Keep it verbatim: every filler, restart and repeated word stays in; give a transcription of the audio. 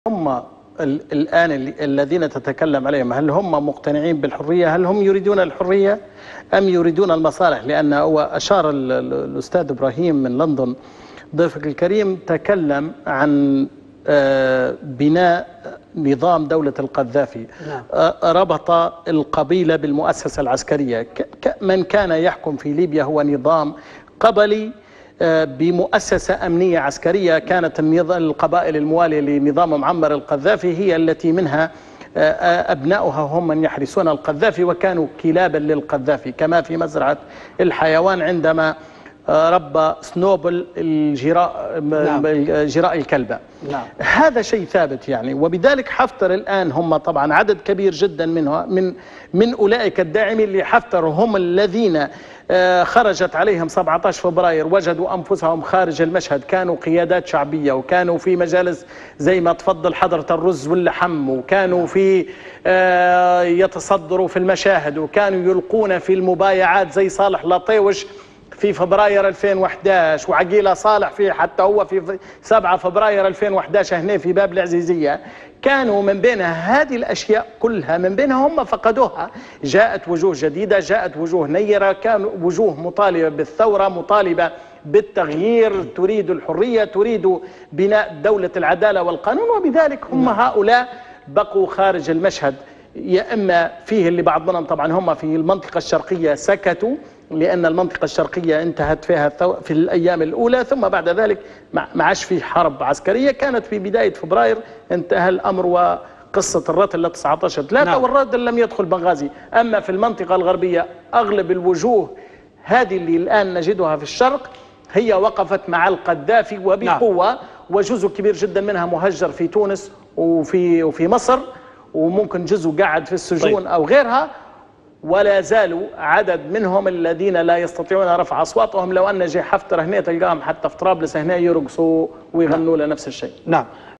هم الآن الذين تتكلم عليهم هل هم مقتنعين بالحرية؟ هل هم يريدون الحرية أم يريدون المصالح؟ لأن هو أشار الأستاذ إبراهيم من لندن ضيفك الكريم تكلم عن بناء نظام دولة القذافي. ربط القبيلة بالمؤسسة العسكرية. من كان يحكم في ليبيا هو نظام قبلي بمؤسسة أمنية عسكرية. كانت القبائل الموالية لنظام معمر القذافي هي التي منها أبناؤها هم من يحرسون القذافي وكانوا كلابا للقذافي، كما في مزرعة الحيوان عندما ربى سنوبل الجراء نعم. جراء الكلبة. نعم. هذا شيء ثابت يعني. وبذلك حفتر الآن هم طبعا عدد كبير جدا منه من من أولئك الداعمين لحفتر هم الذين خرجت عليهم سبعة عشر فبراير، وجدوا أنفسهم خارج المشهد، كانوا قيادات شعبية وكانوا في مجالس زي ما تفضل حضرة الرز واللحم، وكانوا في يتصدروا في المشاهد، وكانوا يلقون في المبايعات زي صالح لطيوش في فبراير ألفين وأحد عشر، وعقيلة صالح في حتى هو في سبعة فبراير ألفين وأحد عشر هنا في باب العزيزية. كانوا من بين هذه الأشياء كلها من بينها هم فقدوها. جاءت وجوه جديدة، جاءت وجوه نيرة، كانوا وجوه مطالبة بالثورة، مطالبة بالتغيير، تريد الحرية، تريد بناء دولة العدالة والقانون. وبذلك هم هؤلاء بقوا خارج المشهد. يا إما فيه اللي بعض منهم طبعا هم في المنطقة الشرقية سكتوا لأن المنطقة الشرقية انتهت فيها في الأيام الأولى، ثم بعد ذلك ما عادش في حرب عسكرية. كانت في بداية فبراير انتهى الأمر وقصة الرتل تسعة عشر ثلاثة نعم. والرتل لم يدخل بنغازي. أما في المنطقة الغربية أغلب الوجوه هذه اللي الآن نجدها في الشرق هي وقفت مع القذافي وبقوة نعم. وجزء كبير جدا منها مهجر في تونس وفي وفي مصر، وممكن جزء قاعد في السجون طيب. أو غيرها، ولا زالوا عدد منهم الذين لا يستطيعون رفع أصواتهم. لو أن جي حفتر هنا تلقاهم حتى في طرابلس هنا يرقصوا ويغنوا نعم. لنفس الشيء. نعم.